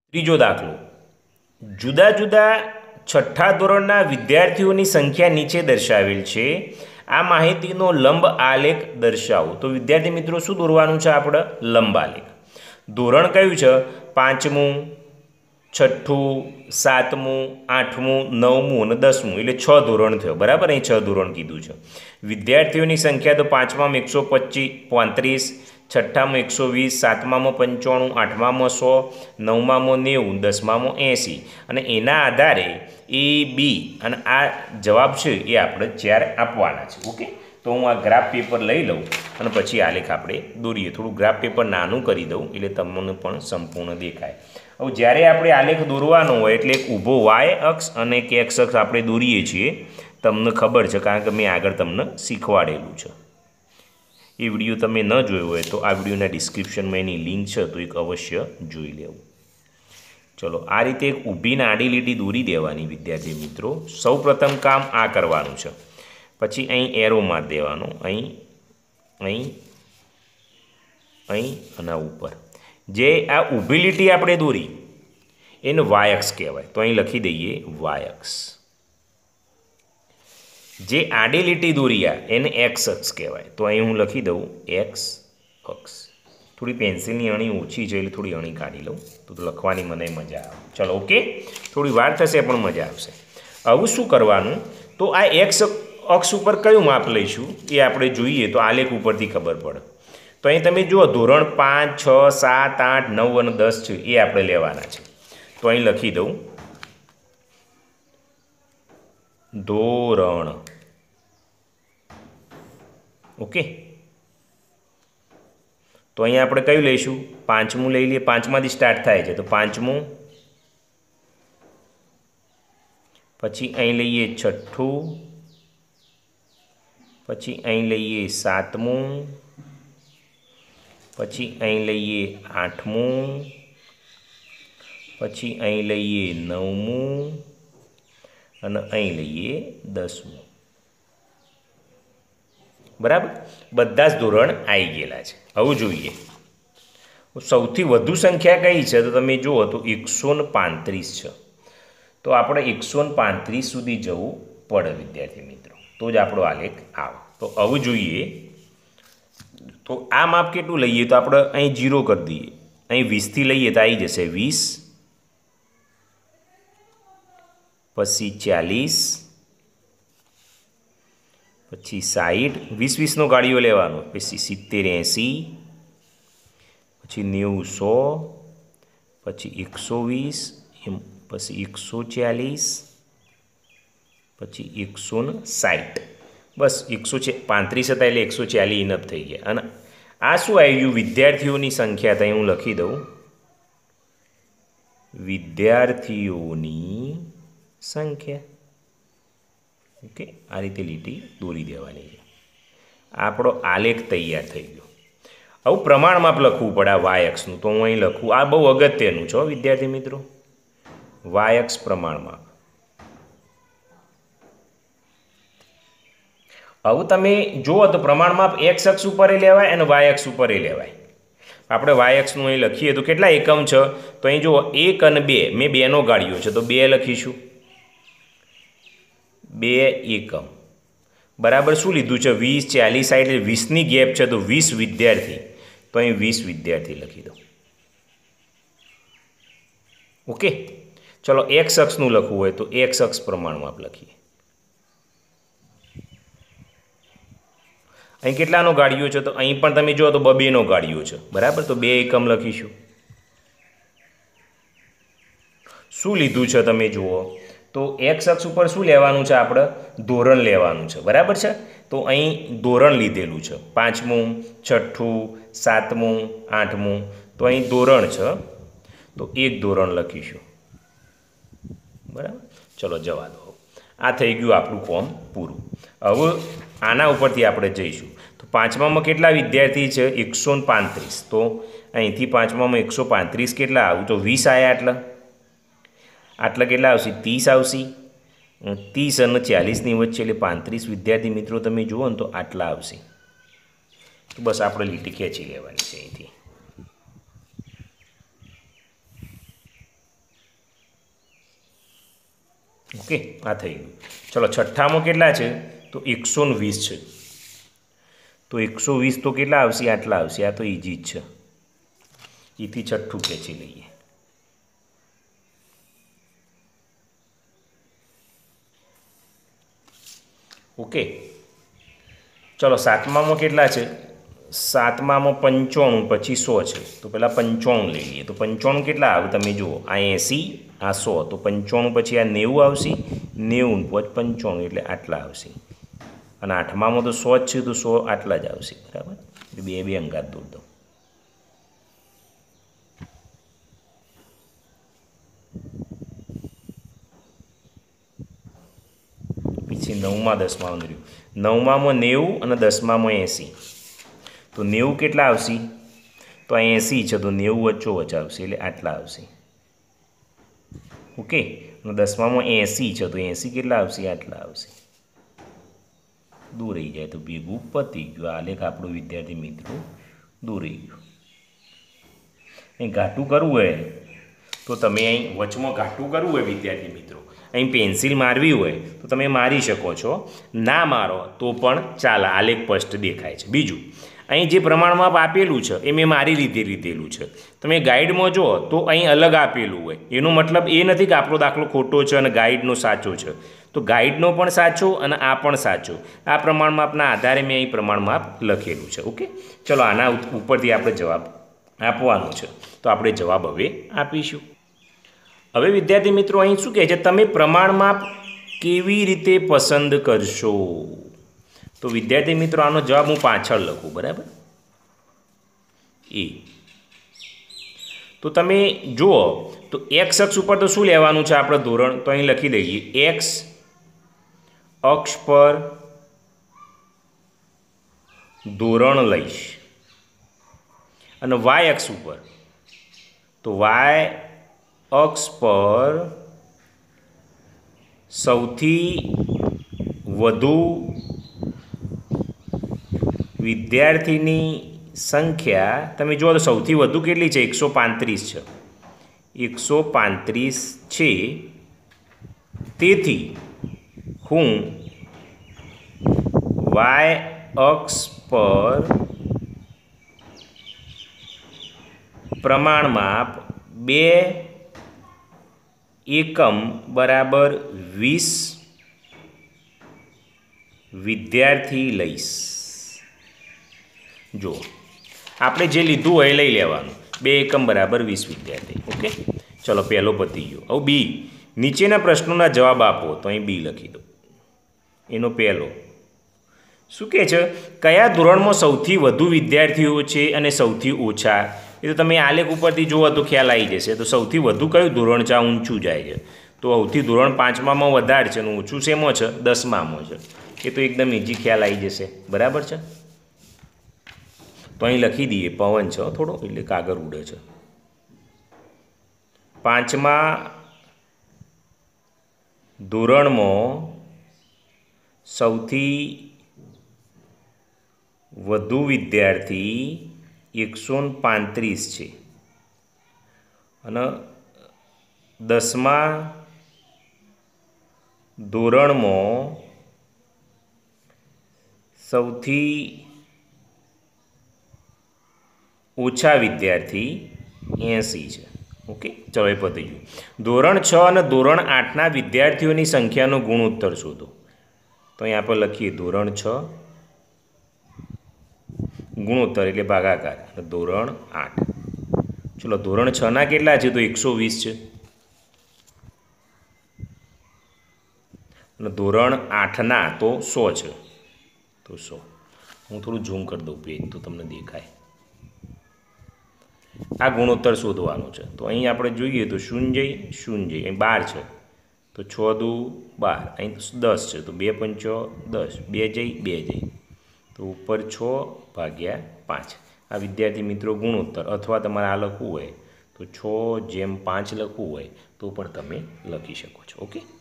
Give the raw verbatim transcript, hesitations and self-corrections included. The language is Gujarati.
ત્રીજો દાખલો, જુદા જુદા છઠ્ઠા ધોરણના વિદ્યાર્થીઓની સંખ્યા નીચે દર્શાવેલ છે. આ માહિતીનો લંબ આલેખ દર્શાવો. તો વિદ્યાર્થી મિત્રો શું દોરવાનું છે આપણે? લંબ આલેખ. ધોરણ કયું છે? પાંચમું, છઠ્ઠું, સાતમું, આઠમું, નવમું અને દસમું, એટલે છ ધોરણ થયો. બરાબર, અહીં છ ધોરણ કીધું છે. વિદ્યાર્થીઓની સંખ્યા તો પાંચમામાં એકસો પચીસ પાંત્રીસ, છઠ્ઠામાં એકસો વીસ, સાતમામાં પંચાણું, આઠમામાં સો, નવમામાં નેવું, દસમામાં એંસી. અને એના આધારે એ બી અને આ જવાબ છે એ આપણે ચાર આપવાના છે. ઓકે, તો હું આ ગ્રાફ પેપર લઈ લઉં અને પછી આલેખ આપણે દોરીએ. થોડું ગ્રાફ પેપર નાનું કરી દઉં એટલે તમને પણ સંપૂર્ણ દેખાય. હવે જ્યારે આપણે આલેખ દોરવાનો હોય એટલે એક ઊભો વાય અક્ષ અને એક એક્સ અક્ષ આપણે દોરીએ છીએ. તમને ખબર છે કારણ કે મેં આગળ તમને શીખવાડેલું છે. એ વિડીયો તમે ન જોયો હોય તો આ વિડીયોના ડિસ્ક્રિપ્શનમાં એની લિંક છે, તો એક અવશ્ય જોઈ લેવું. ચલો, આ રીતે એક ઊભીને આડી લીટી દોરી દેવાની વિદ્યાર્થી મિત્રો. સૌ પ્રથમ કામ આ કરવાનું છે. પછી અહીં એરો માર દેવાનો, અહીં અહીં અહીં અને ઉપર. જે આ ઊભી લીટી આપણે દોરી એને વાય અક્ષ કહેવાય, તો અહીં લખી દઈએ વાય અક્ષ. જે આડી લીટી દોર્યા એને એક્સ અક્ષ કહેવાય, તો અહીં હું લખી દઉં એક્સ અક્ષ. થોડી પેન્સિલની અણી ઓછી છે એટલે થોડી અણી કાઢી લઉં તો લખવાની મને મજા આવે. ચલો, ઓકે, થોડી વાર થશે પણ મજા આવશે. હવે શું કરવાનું? તો આ એક્સ અક્ષ ઉપર કયું માપ લઈશું એ આપણે જોઈએ તો આલેખ ઉપરથી ખબર પડે. તો અહીં તમે જુઓ ધોરણ પાંચ, છ, સાત, આઠ, નવ અને દસ છે એ આપણે લેવાના છે. તો અહીં લખી દઉં ધોરણ. ઓકે, તો અહીંયા આપણે કયું લઈશું? પાંચમું લઈ લઈએ. પાંચમાંથી સ્ટાર્ટ થાય છે તો પાંચમું, પછી અહીં લઈએ છઠ્ઠું, પછી અહીં લઈએ સાતમું, પછી અહીં લઈએ આઠમું, પછી અહીં લઈએ નવમું અને અહીં લઈએ દસમું. બરાબર, બધા જ ધોરણ આવી ગયેલા છે. હવે જોઈએ સૌથી વધુ સંખ્યા કઈ છે? તો તમે જુઓ તો એકસો ને પાંત્રીસ છે. તો આપણે એકસો ને પાંત્રીસ સુધી જવું પડે વિદ્યાર્થી મિત્રો, તો જ આપણો આલેખ આવે. તો હવે જોઈએ તો આ માપ કેટલું લઈએ? તો આપણે અહીં જીરો કરી દઈએ. અહીં વીસથી લઈએ તો આવી જશે વીસ, પછી ચાલીસ, પછી સાઠ, વીસ વીસનો ગાડીઓ લેવાનો, પછી સિત્તેર એંસી, પછી નેવું સો, પછી એકસો વીસ, એમ પછી એકસો ચાલીસ, પછી એકસો ને સાઠ. બસ એકસો છે પાંત્રીસ હતા એટલે એકસો ચાલીસ ઇનફ થઈ ગયા. અને આ શું આવી ગયું? વિદ્યાર્થીઓની સંખ્યા. ત્યાં હું લખી દઉં વિદ્યાર્થીઓની સંખ્યા. ઓકે, આ રીતે લીટી દોરી દેવાની છે. આપણો આલેખ તૈયાર થઈ ગયો. આવું પ્રમાણમાપ લખવું પડે આ વાય અક્ષનું, તો હું અહીં લખું. આ બહુ અગત્યનું છે વિદ્યાર્થી મિત્રો, વાય અક્ષ પ્રમાણમાપ. હવે તમે જુઓ તો પ્રમાણમાપ એક્સ અક્ષ ઉપર લેવાય અને વાય અક્ષ ઉપર લેવાય. આપણે વાય અક્ષનું અહીં લખીએ તો કેટલા એકમ છે? તો અહીં જુઓ એક અને બે, મેં બેનો ગાળ્યો છે તો બે લખીશું, બે એકમ. બરાબર, શું લીધું છે? વીસ, ચાલીસ, સાઠ એટલે વીસની ગેપ છે તો વીસ વિદ્યાર્થી, તો અહીં વીસ વિદ્યાર્થી લખી દો. ઓકે, ચલો એક્સ અક્ષનું લખવું હોય તો એક્સ અક્ષ પ્રમાણમાં આપ લખીએ. અહીં કેટલાનો ગાડીઓ છે? તો અહીં પણ તમે જુઓ તો બબેનો ગાડીઓ છે. બરાબર, તો બે એકમ લખીશું. શું લીધું છે તમે જુઓ તો એક્સ અક્ષ ઉપર શું લેવાનું છે? આપણે ધોરણ લેવાનું છે. બરાબર છે, તો અહીં ધોરણ લીધેલું છે. પાંચમું, છઠ્ઠું, સાતમું, આઠમું, તો અહીં ધોરણ છે તો એક ધોરણ લખીશું. બરાબર, ચલો જવા દો. આ થઈ ગયું આપણું કોમ પૂરું. હવે આના ઉપરથી આપણે જઈશું. તો પાંચમામાં કેટલા વિદ્યાર્થી છે? એકસો ને પાંત્રીસ. તો અહીંથી પાંચમામાં એકસો પાંત્રીસ કેટલા આવું? તો વીસ આવ્યા. આટલા આટલા કેટલા આવશે? ત્રીસ આવશે. ત્રીસ અને ચાલીસની વચ્ચે એટલે પાંત્રીસ વિદ્યાર્થી મિત્રો તમે જુઓ ને તો આટલા આવશે. તો બસ આપણે લીટી ખેંચી લેવાની છે અહીંથી. ઓકે, આ થઈ ગયું. ચલો છઠ્ઠામાં કેટલા છે? તો એકસો વીસ છે. તો એકસો વીસ તો કેટલા આવશે? આટલા આવશે. આ તો ઇઝી જ છે. એથી છઠ્ઠું ખેંચી લઈએ. ઓકે, ચલો સાતમામાં કેટલા છે? સાતમામાં પંચાણું પછી સો છે. તો પહેલાં પંચાણું લઈ લઈએ. તો પંચાણું કેટલા આવે તમે જુઓ, આ એંસી, આ સો. તો પંચાણું પછી આ નેવું આવશે, નેવું પછી પંચાણું એટલે આટલા આવશે. અને આઠમામાં તો સો જ છે, તો સો આટલા જ આવશે. બરાબર, એટલે બે બે અંગાત દોર દો. પછી નવમાં દસમામાં રહ્યું. નવમામાં નેવું અને દસમામાં એંસી. તો નેવું કેટલા આવશે? તો આ એંસી છે, તો નેવું વચ્ચો વચ્ચે આવશે એટલે આટલા આવશે. ઓકે, અને દસમામાં એંસી છે, તો એંસી કેટલા આવશે? આટલા આવશે. દૂર રહી જાય તો ભેગું પતી ગયું. આલેખ આપણું વિદ્યાર્થી મિત્રો દૂર રહી ગયું. અહીં ઘાટું કરવું હોય તો તમે અહીં વચમાં ઘાટું કરવું હોય વિદ્યાર્થી મિત્રો, અહીં પેન્સિલ મારવી હોય તો તમે મારી શકો છો. ના મારો તો પણ ચાલે, આલેખ સ્પષ્ટ દેખાય છે. બીજું, અહીં જે પ્રમાણમાં આપેલું છે એ મેં મારી રીતે લીધેલું છે. તમે ગાઈડમાં જુઓ તો અહીં અલગ આપેલું હોય. એનો મતલબ એ નથી કે આપણો દાખલો ખોટો છે અને ગાઈડનો સાચો છે. તો ગાઈડનો પણ સાચો અને આ પણ સાચો. આ પ્રમાણમાપના આધારે મેં અહીં પ્રમાણમાપ લખેલું છે. ઓકે, ચલો આના ઉપરથી આપણે જવાબ આપવાનો છે. તો આપણે જવાબ હવે આપીશું. હવે વિદ્યાર્થી મિત્રો અહીં શું કહે છે? તમે પ્રમાણમાપ કેવી રીતે પસંદ કરશો? તો વિદ્યાર્થી મિત્રો આનો જવાબ હું પાછળ લખું. બરાબર, એ તો તમે જુઓ તો એક્સ અક્ષ ઉપર તો શું લેવાનું છે આપણે ધોરણ? તો અહીં લખી દઈએ એક્સ અક્ષ પર ધોરણ લઈશ. અને વાય અક્ષ ઉપર તો વાય અક્ષ પર સૌથી વધુ વિદ્યાર્થીની સંખ્યા તમે જુઓ તો સૌથી વધુ કેટલી છે? એકસો પાંત્રીસ છે. એકસો પાંત્રીસ છે. તેથી હું વાય અક્ષ પર પ્રમાણમાપ બે એકમ બરાબર વીસ વિદ્યાર્થી લઈશ. જો આપણે જે લીધું હોય એ લઈ લેવાનું. બે એકમ બરાબર વીસ વિદ્યાર્થી. ઓકે, ચલો પહેલો પતી ગયો. હવે બી, નીચેના પ્રશ્નોના જવાબ આપો. તો અહીં બી લખી દો. એનો પહેલો શું કહે છે? કયા ધોરણમાં સૌથી વધુ વિદ્યાર્થીઓ છે અને સૌથી ઓછા? એ તો તમે આલેખ ઉપરથી જુઓ તો ખ્યાલ આવી જશે. તો સૌથી વધુ કયું ધોરણ છે? ઊંચું જાય છે. તો સૌથી ધોરણ પાંચમામાં વધારે છે અને ઊંચું શેમાં છે? દસમામાં છે. એ તો એકદમ ઇઝી ખ્યાલ આવી જશે. બરાબર છે. તો અહીં લખી દઈએ પવન છે થોડો, એટલે કાગળ ઉડે છે. પાંચમા ધોરણમાં સૌથી વધુ વિદ્યાર્થી એકસો પાંત્રીસ છે અને દસમા ધોરણમાં સૌથી ઓછા વિદ્યાર્થી એંસી છે. ઓકે, ચલો એ પતી ગયું. ધોરણ છ અને ધોરણ આઠના વિદ્યાર્થીઓની સંખ્યાનો ગુણોત્તર શોધો. તો અહીં આપણે લખીએ ધોરણ છ ગુણોત્તર એટલે ભાગાકાર, ધોરણ આઠ. ચલો ધોરણ છ ના કેટલા છે? તો એકસો વીસ છે. અને ધોરણ આઠના તો સો છે. તો સો. હું થોડું ઝૂમ કરી દઉં પેજ તો તમને દેખાય. આ ગુણોત્તર શોધવાનો છે. તો અહીં આપણે જોઈએ તો શૂન્ય શૂન્ય અહીં બાર છે, તો છ દુ બાર. અહીં દસ છે, તો બે પંચો દસ. બે જઈ બે જઈ તો ઉપર છ ભાગ્યા પાંચ. આ વિદ્યાર્થી મિત્રો ગુણોત્તર. અથવા તમારે આ લખવું હોય તો છ જેમ પાંચ લખવું હોય તો પણ તમે લખી શકો છો. ઓકે.